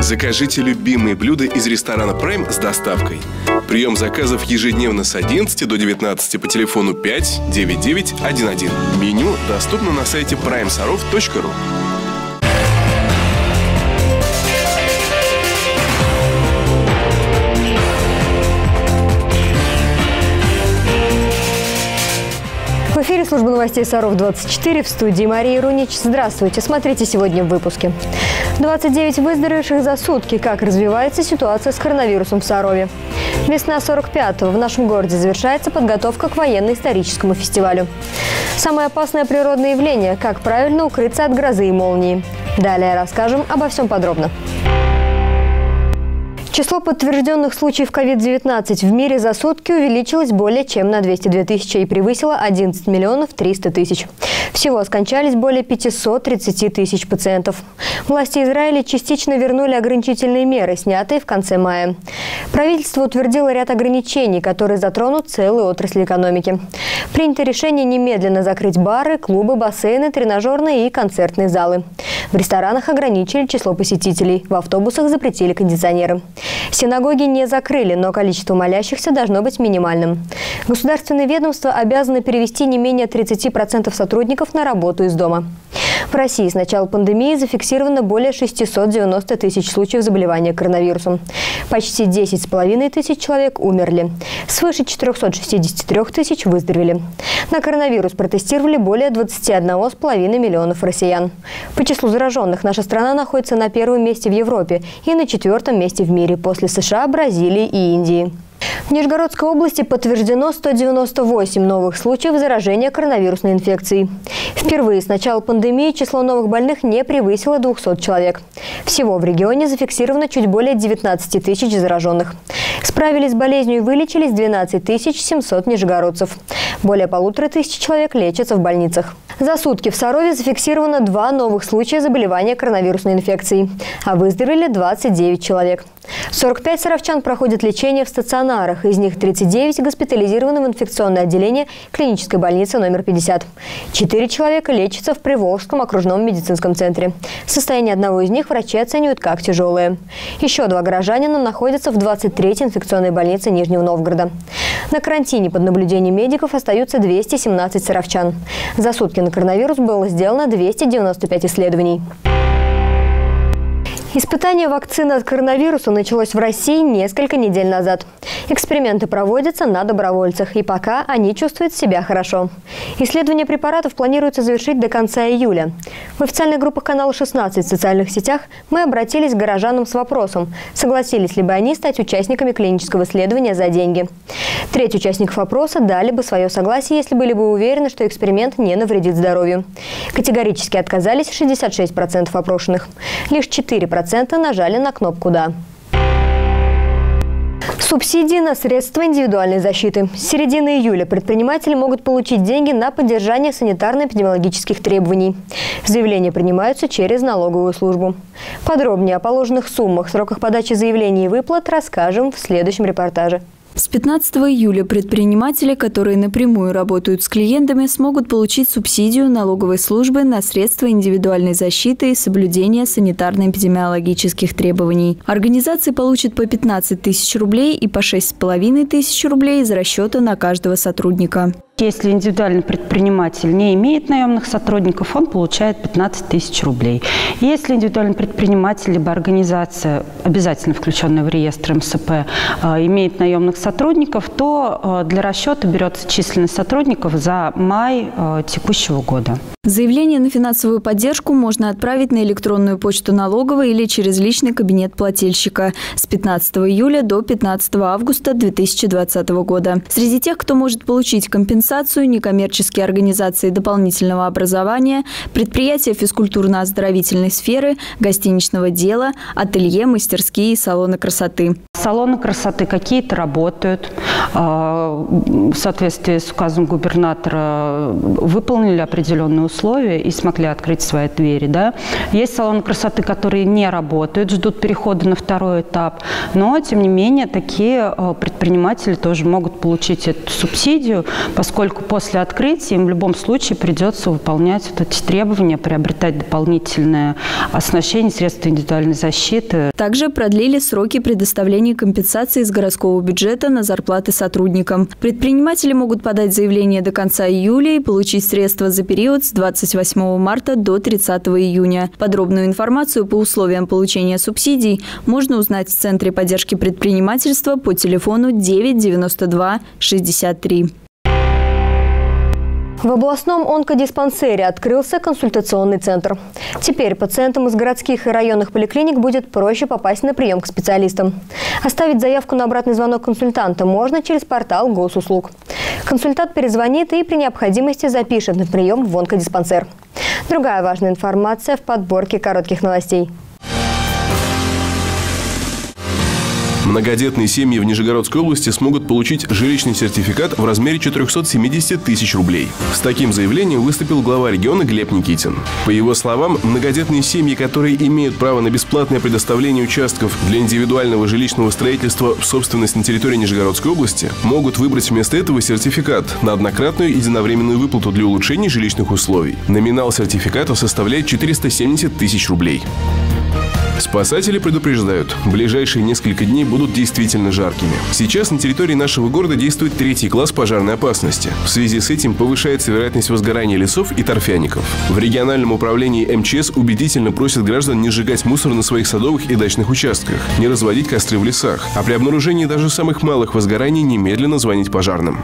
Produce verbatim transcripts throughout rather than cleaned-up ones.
Закажите любимые блюда из ресторана Prime с доставкой. Прием заказов ежедневно с одиннадцати до девятнадцати по телефону пять девять девять один один. Меню доступно на сайте прайм саров точка ру. В эфире служба новостей Саров двадцать четыре, в студии Мария Рунич. Здравствуйте, смотрите сегодня в выпуске. двадцать девять выздоровевших за сутки. Как развивается ситуация с коронавирусом в Сарове? Весна сорок пятого. В нашем городе завершается подготовка к военно-историческому фестивалю. Самое опасное природное явление – как правильно укрыться от грозы и молнии. Далее расскажем обо всем подробно. Число подтвержденных случаев ковид девятнадцать в мире за сутки увеличилось более чем на двести две тысячи и превысило одиннадцать миллионов триста тысяч. Всего скончались более пятисот тридцати тысяч пациентов. Власти Израиля частично вернули ограничительные меры, снятые в конце мая. Правительство утвердило ряд ограничений, которые затронут целую отрасль экономики. Принято решение немедленно закрыть бары, клубы, бассейны, тренажерные и концертные залы. В ресторанах ограничили число посетителей, в автобусах запретили кондиционеры. Синагоги не закрыли, но количество молящихся должно быть минимальным. Государственные ведомства обязаны перевести не менее тридцати процентов сотрудников на работу из дома. В России с начала пандемии зафиксировано более шестисот девяноста тысяч случаев заболевания коронавирусом. Почти десять с половиной тысяч человек умерли. Свыше четырёхсот шестидесяти трёх тысяч выздоровели. На коронавирус протестировали более двадцати одного с половиной миллионов россиян. По числу зараженных наша страна находится на первом месте в Европе и на четвертом месте в мире после США, Бразилии и Индии. В Нижегородской области подтверждено сто девяносто восемь новых случаев заражения коронавирусной инфекцией. Впервые с начала пандемии число новых больных не превысило двухсот человек. Всего в регионе зафиксировано чуть более девятнадцати тысяч зараженных. Справились с болезнью и вылечились двенадцать тысяч семьсот нижегородцев. Более полутора тысяч человек лечатся в больницах. За сутки в Сарове зафиксировано два новых случая заболевания коронавирусной инфекцией, а выздоровели двадцать девять человек. сорок пять саровчан проходят лечение в стационарах, из них тридцать девять госпитализированы в инфекционное отделение клинической больницы номер пятьдесят. Четыре человека лечатся в Приволжском окружном медицинском центре. Состояние одного из них врачи оценивают как тяжелое. Еще два горожанина находятся в двадцать третьей инфекционной больнице Нижнего Новгорода. На карантине под наблюдением медиков остаются двести семнадцать саровчан. За сутки на коронавирус было сделано двести девяносто пять исследований. Испытание вакцины от коронавируса началось в России несколько недель назад. Эксперименты проводятся на добровольцах, и пока они чувствуют себя хорошо. Исследование препаратов планируется завершить до конца июля. В официальных группах канала шестнадцать в социальных сетях мы обратились к горожанам с вопросом, согласились ли бы они стать участниками клинического исследования за деньги. Треть участников опроса дали бы свое согласие, если были бы уверены, что эксперимент не навредит здоровью. Категорически отказались шестьдесят шесть процентов опрошенных. Лишь четыре процента нажали на кнопку «Да». Субсидии на средства индивидуальной защиты. С середины июля предприниматели могут получить деньги на поддержание санитарно-эпидемиологических требований. Заявления принимаются через налоговую службу. Подробнее о положенных суммах, сроках подачи заявлений и выплат расскажем в следующем репортаже. С пятнадцатого июля предприниматели, которые напрямую работают с клиентами, смогут получить субсидию налоговой службы на средства индивидуальной защиты и соблюдения санитарно-эпидемиологических требований. Организации получат по пятнадцать тысяч рублей и по шесть с половиной тысяч рублей из расчета на каждого сотрудника. Если индивидуальный предприниматель не имеет наемных сотрудников, он получает пятнадцать тысяч рублей. Если индивидуальный предприниматель либо организация, обязательно включенная в реестр эм эс пэ, имеет наемных сотрудников, то для расчета берется численность сотрудников за май текущего года. Заявление на финансовую поддержку можно отправить на электронную почту налоговой или через личный кабинет плательщика с пятнадцатого июля до пятнадцатого августа две тысячи двадцатого года. Среди тех, кто может получить компенсацию, некоммерческие организации дополнительного образования, предприятия физкультурно-оздоровительной сферы, гостиничного дела, ателье, мастерские и салоны красоты. Салоны красоты какие-то работают. В соответствии с указом губернатора выполнили определенные условия и смогли открыть свои двери. Да? Есть салоны красоты, которые не работают, ждут перехода на второй этап. Но, тем не менее, такие предприниматели тоже могут получить эту субсидию, поскольку после открытия им в любом случае придется выполнять вот эти требования, приобретать дополнительное оснащение, средства индивидуальной защиты. Также продлили сроки предоставления компенсации из городского бюджета на зарплаты сотрудникам. Предприниматели могут подать заявление до конца июля и получить средства за период с двадцать восьмого марта до тридцатого июня. Подробную информацию по условиям получения субсидий можно узнать в Центре поддержки предпринимательства по телефону девять девяносто два шестьдесят три. В областном онкодиспансере открылся консультационный центр. Теперь пациентам из городских и районных поликлиник будет проще попасть на прием к специалистам. Оставить заявку на обратный звонок консультанта можно через портал госуслуг. Консультант перезвонит и при необходимости запишет на прием в онкодиспансер. Другая важная информация в подборке коротких новостей. Многодетные семьи в Нижегородской области смогут получить жилищный сертификат в размере четырёхсот семидесяти тысяч рублей. С таким заявлением выступил глава региона Глеб Никитин. По его словам, многодетные семьи, которые имеют право на бесплатное предоставление участков для индивидуального жилищного строительства в собственность на территории Нижегородской области, могут выбрать вместо этого сертификат на однократную единовременную выплату для улучшения жилищных условий. Номинал сертификата составляет четыреста семьдесят тысяч рублей. Спасатели предупреждают, ближайшие несколько дней будут действительно жаркими. Сейчас на территории нашего города действует третий класс пожарной опасности. В связи с этим повышается вероятность возгорания лесов и торфяников. В региональном управлении эм че эс убедительно просят граждан не сжигать мусор на своих садовых и дачных участках, не разводить костры в лесах, а при обнаружении даже самых малых возгораний немедленно звонить пожарным.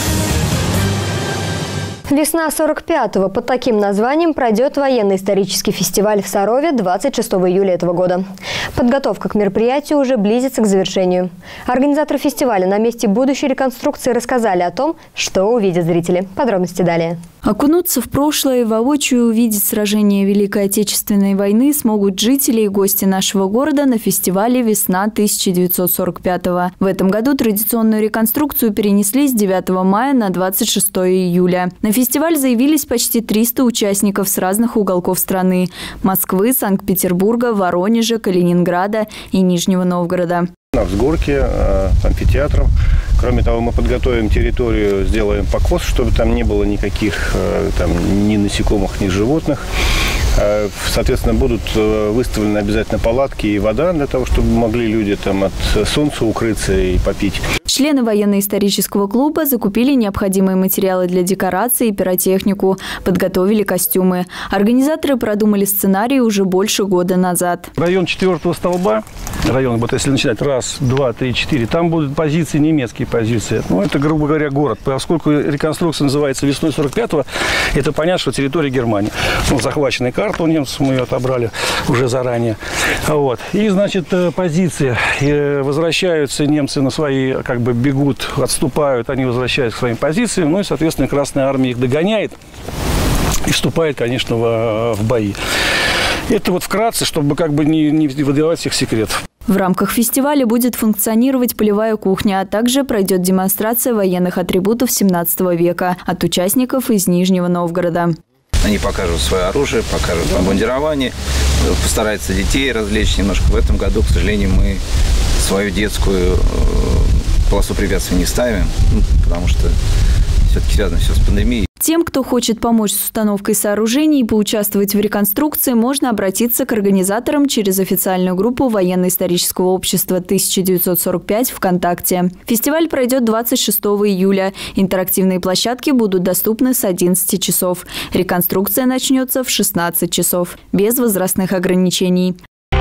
Весна сорок пятого. Под таким названием пройдет военно-исторический фестиваль в Сарове двадцать шестого июля этого года. Подготовка к мероприятию уже близится к завершению. Организаторы фестиваля на месте будущей реконструкции рассказали о том, что увидят зрители. Подробности далее. Окунуться в прошлое и воочию увидеть сражения Великой Отечественной войны смогут жители и гости нашего города на фестивале «Весна тысяча девятьсот сорок пятого». В этом году традиционную реконструкцию перенесли с девятого мая на двадцать шестое июля. На фестиваль заявились почти триста участников с разных уголков страны – Москвы, Санкт-Петербурга, Воронежа, Калининграда и Нижнего Новгорода. На взгорке, амфитеатром. Кроме того, мы подготовим территорию, сделаем покос, чтобы там не было никаких там, ни насекомых, ни животных. Соответственно, будут выставлены обязательно палатки и вода для того, чтобы могли люди там от солнца укрыться и попить. Члены военно-исторического клуба закупили необходимые материалы для декорации и пиротехнику, подготовили костюмы. Организаторы продумали сценарий уже больше года назад. Район четвертого столба, район, вот если начинать раз, два, три, четыре, там будут позиции, немецкие позиции. Ну, это, грубо говоря, город. Поскольку реконструкция называется «Весной сорок пятого», это понятно, что территория Германии. Ну, захваченная карта у немцев, мы ее отобрали уже заранее. Вот. И, значит, позиции. И возвращаются немцы на свои, как бы бегут, отступают, они возвращаются к своим позициям. Ну и, соответственно, Красная Армия их догоняет и вступает, конечно, в, в бои. Это вот вкратце, чтобы как бы не, не выдавать всех секретов. В рамках фестиваля будет функционировать полевая кухня, а также пройдет демонстрация военных атрибутов семнадцатого века от участников из Нижнего Новгорода. Они покажут свое оружие, покажут обмундирование, постараются детей развлечь немножко. В этом году, к сожалению, мы свою детскую полосу препятствий не ставим, потому что все-таки связано все с пандемией. Тем, кто хочет помочь с установкой сооружений и поучаствовать в реконструкции, можно обратиться к организаторам через официальную группу Военно-исторического общества тысяча девятьсот сорок пять ВКонтакте. Фестиваль пройдет двадцать шестого июля. Интерактивные площадки будут доступны с одиннадцати часов. Реконструкция начнется в шестнадцать часов, без возрастных ограничений.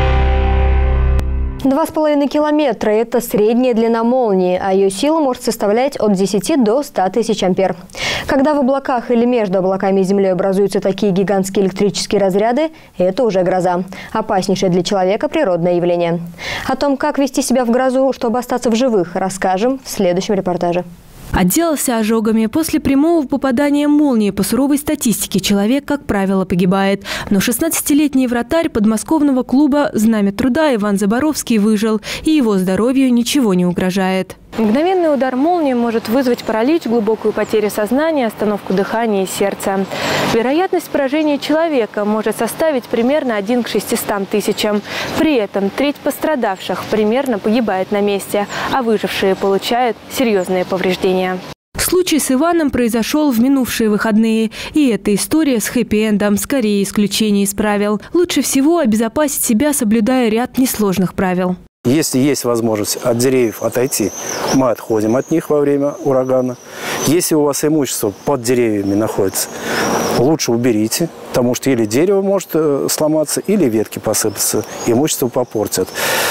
Два с половиной километра – это средняя длина молнии, а ее сила может составлять от десяти до ста тысяч ампер. Когда в облаках или между облаками и землей образуются такие гигантские электрические разряды, это уже гроза. Опаснейшее для человека природное явление. О том, как вести себя в грозу, чтобы остаться в живых, расскажем в следующем репортаже. Отделался ожогами. После прямого попадания молнии по суровой статистике человек, как правило, погибает. Но шестнадцатилетний вратарь подмосковного клуба «Знамя труда» Иван Заборовский выжил, и его здоровью ничего не угрожает. Мгновенный удар молнии может вызвать паралич, глубокую потерю сознания, остановку дыхания и сердца. Вероятность поражения человека может составить примерно один к шестистам тысячам. При этом треть пострадавших примерно погибает на месте, а выжившие получают серьезные повреждения. Случай с Иваном произошел в минувшие выходные. И эта история с хэппи-эндом скорее исключение из правил. Лучше всего обезопасить себя, соблюдая ряд несложных правил. Если есть возможность от деревьев отойти, мы отходим от них во время урагана. Если у вас имущество под деревьями находится, лучше уберите, потому что или дерево может сломаться, или ветки посыпаться, имущество попортят.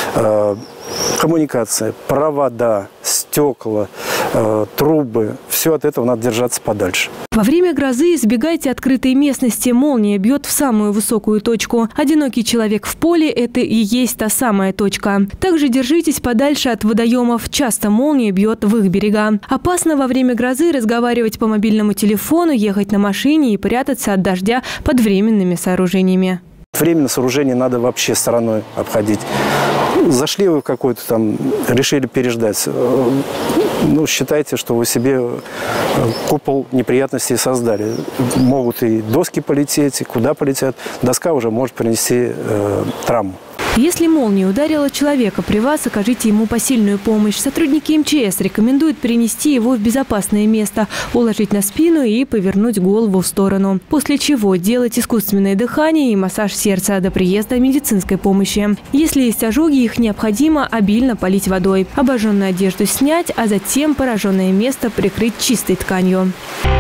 Коммуникация, провода, стекла, трубы – все от этого надо держаться подальше. Во время грозы избегайте открытой местности. Молния бьет в самую высокую точку. Одинокий человек в поле – это и есть та самая точка. Также держитесь подальше от водоемов. Часто молния бьет в их берега. Опасно во время грозы разговаривать по мобильному телефону, ехать на машине и прятаться от дождя под временными сооружениями. Временное сооружение надо вообще стороной обходить. Зашли вы в какой-то там, решили переждать. Ну, считайте, что вы себе купол неприятностей создали. Могут и доски полететь, и куда полетят. Доска уже может принести э, травму. Если молния ударила человека при вас, окажите ему посильную помощь. Сотрудники эм че эс рекомендуют перенести его в безопасное место, уложить на спину и повернуть голову в сторону. После чего делать искусственное дыхание и массаж сердца до приезда медицинской помощи. Если есть ожоги, их необходимо обильно полить водой. Обожженную одежду снять, а затем пораженное место прикрыть чистой тканью.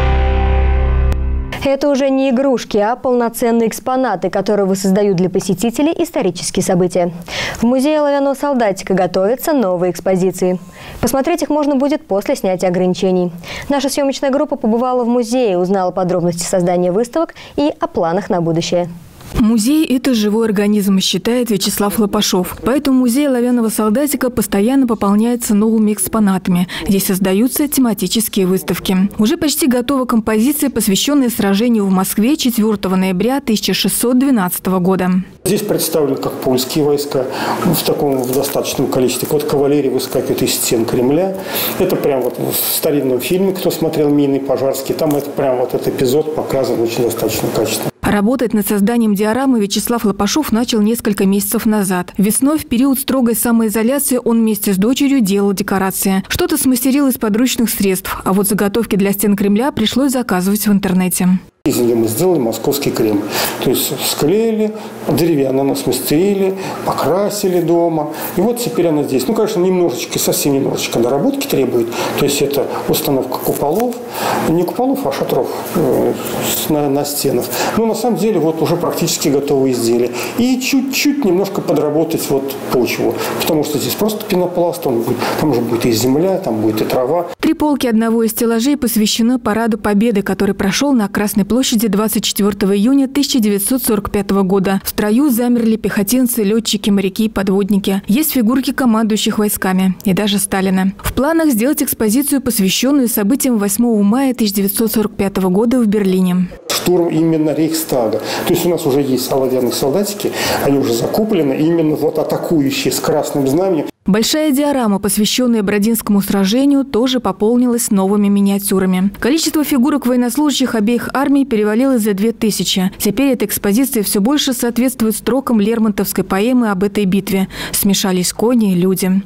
Это уже не игрушки, а полноценные экспонаты, которые воссоздают для посетителей исторические события. В музее оловянного солдатика готовятся новые экспозиции. Посмотреть их можно будет после снятия ограничений. Наша съемочная группа побывала в музее, узнала подробности создания выставок и о планах на будущее. Музей – это живой организм, считает Вячеслав Лопашов. Поэтому музей оловянного солдатика постоянно пополняется новыми экспонатами. Здесь создаются тематические выставки. Уже почти готова композиция, посвященная сражению в Москве четвёртого ноября тысяча шестьсот двенадцатого года. Здесь представлены как польские войска в таком в достаточном количестве. Вот кавалерия выскакивает из стен Кремля. Это прям вот в старинном фильме, кто смотрел «Мины Пожарские», там это прям вот этот эпизод показан очень достаточно качественно. Работать над созданием диорамы Вячеслав Лопашов начал несколько месяцев назад. Весной, в период строгой самоизоляции, он вместе с дочерью делал декорации. Что-то смастерил из подручных средств, а вот заготовки для стен Кремля пришлось заказывать в интернете. Из нее мы сделали московский Кремль. То есть склеили, деревянно нас смастерили, покрасили дома. И вот теперь она здесь. Ну, конечно, немножечко, совсем немножечко доработки требует. То есть это установка куполов. Не куполов, а шатров э, на, на стенах. Но на самом деле вот уже практически готовые изделия. И чуть-чуть немножко подработать вот почву. Потому что здесь просто пенопласт. Он будет, там уже будет и земля, там будет и трава. Три полки одного из стеллажей посвящены Параду Победы, который прошел на Красной площади двадцать четвёртого июня тысяча девятьсот сорок пятого года. В строю замерли пехотинцы, летчики, моряки, подводники. Есть фигурки командующих войсками и даже Сталина. В планах сделать экспозицию, посвященную событиям восьмого мая тысяча девятьсот сорок пятого года в Берлине. Штурм именно Рейхстага. То есть у нас уже есть оловянные солдатики, они уже закуплены, именно вот атакующие с красным знаменем. Большая диорама, посвященная Бородинскому сражению, тоже пополнилась новыми миниатюрами. Количество фигурок военнослужащих обеих армий перевалило за две тысячи. Теперь эта экспозиция все больше соответствует строкам лермонтовской поэмы об этой битве. Смешались кони и люди.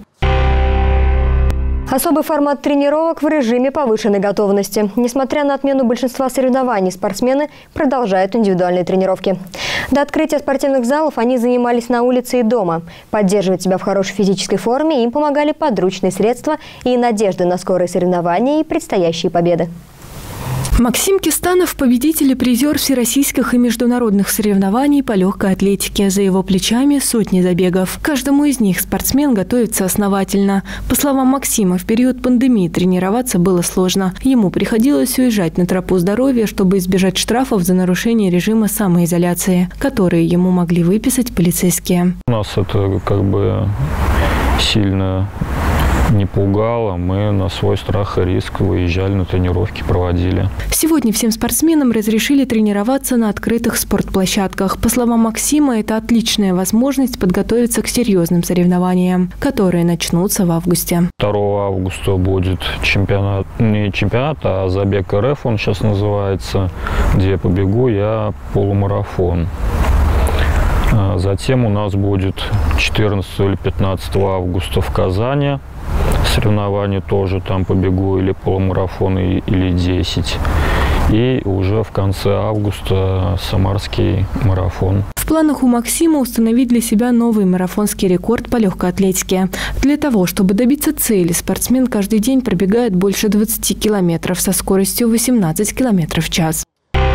Особый формат тренировок в режиме повышенной готовности. Несмотря на отмену большинства соревнований, спортсмены продолжают индивидуальные тренировки. До открытия спортивных залов они занимались на улице и дома. Поддерживать себя в хорошей физической форме им помогали подручные средства и надежды на скорые соревнования и предстоящие победы. Максим Кистанов – победитель и призер всероссийских и международных соревнований по легкой атлетике. За его плечами сотни забегов. Каждому из них спортсмен готовится основательно. По словам Максима, в период пандемии тренироваться было сложно. Ему приходилось уезжать на тропу здоровья, чтобы избежать штрафов за нарушение режима самоизоляции, которые ему могли выписать полицейские. У нас это как бы сильно не пугало. Мы на свой страх и риск выезжали на тренировки, проводили. Сегодня всем спортсменам разрешили тренироваться на открытых спортплощадках. По словам Максима, это отличная возможность подготовиться к серьезным соревнованиям, которые начнутся в августе. второго августа будет чемпионат, не чемпионат, а забег эр эф, он сейчас называется, где побегу я полумарафон. Затем у нас будет четырнадцатого или пятнадцатого августа в Казани соревнования, тоже там побегу или полумарафон, или десять. И уже в конце августа самарский марафон. В планах у Максима установить для себя новый марафонский рекорд по легкой атлетике. Для того, чтобы добиться цели, спортсмен каждый день пробегает больше двадцати километров со скоростью восемнадцать километров в час.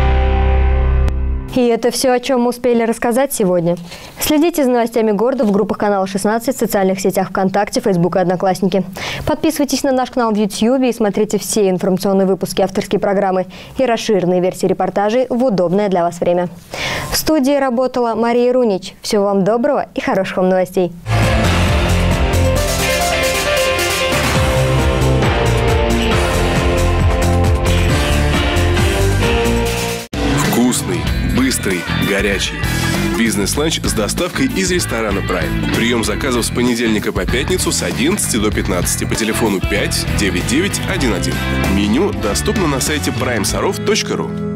И это все, о чем мы успели рассказать сегодня. Следите за новостями города в группах канала шестнадцать, в социальных сетях ВКонтакте, Фейсбук и Одноклассники. Подписывайтесь на наш канал в Ютьюбе и смотрите все информационные выпуски, авторские программы и расширенные версии репортажей в удобное для вас время. В студии работала Мария Рунич. Всего вам доброго и хороших вам новостей. Вкусный, быстрый, горячий. Бизнес-ланч с доставкой из ресторана Prime. Прием заказов с понедельника по пятницу с одиннадцати до пятнадцати по телефону пять девять девять один один. Меню доступно на сайте прайм саров точка ру.